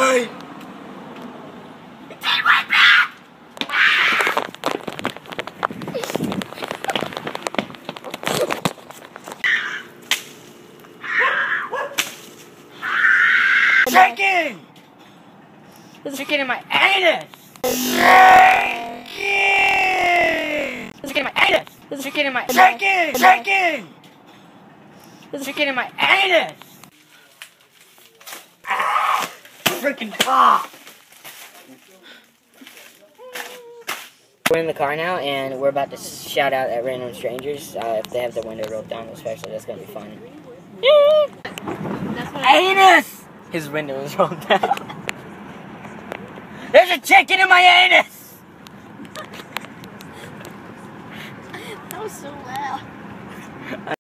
Guy! Stay right back! Chicken! There's a chicken in my anus! There's a chicken in my anus! There's a chicken in my Chicken! Chicken! There's a chicken in my anus! Freaking pop! We're in the car now, and we're about to shout out at random strangers if they have their window rolled down, especially. That's gonna be fun. Anus! His window is rolled down. There's a chicken in my anus! That was so loud.